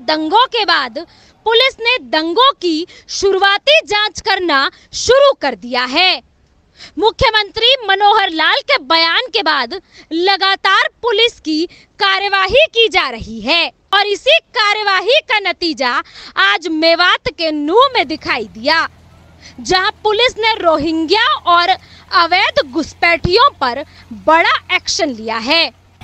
दंगों के बाद पुलिस ने दंगों की शुरुआती जांच करना शुरू कर दिया है। मुख्यमंत्री मनोहर लाल के बयान के बाद लगातार पुलिस की कार्यवाही की जा रही है और इसी कार्यवाही का नतीजा आज मेवात के नूह में दिखाई दिया, जहां पुलिस ने रोहिंग्या और अवैध घुसपैठियों पर बड़ा एक्शन लिया है।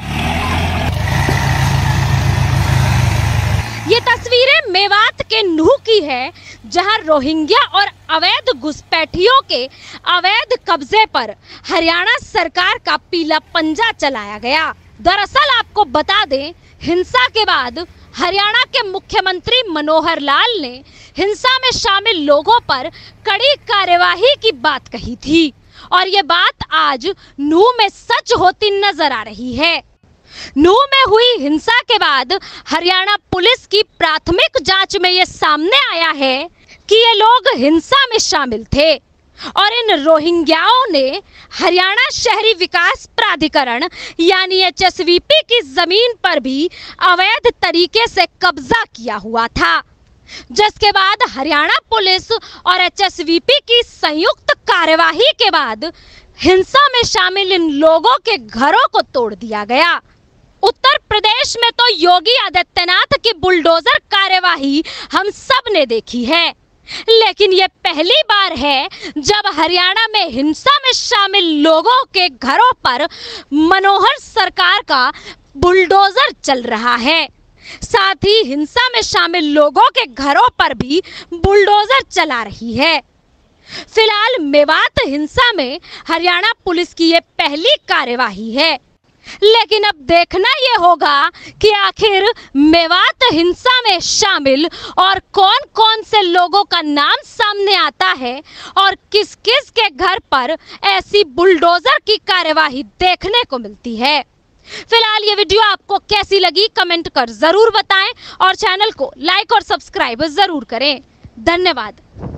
ये तस्वीरें मेवात के नूह की है, जहां रोहिंग्या और अवैध घुसपैठियों के अवैध कब्जे पर हरियाणा सरकार का पीला पंजा चलाया गया। दरअसल आपको बता दें, हिंसा के बाद हरियाणा के मुख्यमंत्री मनोहर लाल ने हिंसा में शामिल लोगों पर कड़ी कार्यवाही की बात कही थी और ये बात आज नूह में सच होती नजर आ रही है। नूह में हुई हिंसा के बाद हरियाणा पुलिस की प्राथमिक जांच में ये सामने आया है कि ये लोग हिंसा में शामिल थे और इन रोहिंग्याओं ने हरियाणा शहरी विकास प्राधिकरण यानी HSVP की जमीन पर भी अवैध तरीके से कब्जा किया हुआ था, जिसके बाद हरियाणा पुलिस और HSVP की संयुक्त कार्यवाही के बाद हिंसा में शामिल इन लोगों के घरों को तोड़ दिया गया। उत्तर प्रदेश में तो योगी आदित्यनाथ की बुलडोजर कार्यवाही हम सब ने देखी है, लेकिन ये पहली बार है जब हरियाणा में हिंसा में शामिल लोगों के घरों पर मनोहर सरकार का बुलडोजर चल रहा है। साथ ही हिंसा में शामिल लोगों के घरों पर भी बुलडोजर चला रही है। फिलहाल मेवात हिंसा में हरियाणा पुलिस की ये पहली कार्यवाही है, लेकिन अब देखना ये होगा कि आखिर मेवात हिंसा में शामिल और कौन कौन से लोगों का नाम सामने आता है और किस किस के घर पर ऐसी बुलडोजर की कार्यवाही देखने को मिलती है। फिलहाल ये वीडियो आपको कैसी लगी कमेंट कर जरूर बताएं और चैनल को लाइक और सब्सक्राइब जरूर करें। धन्यवाद।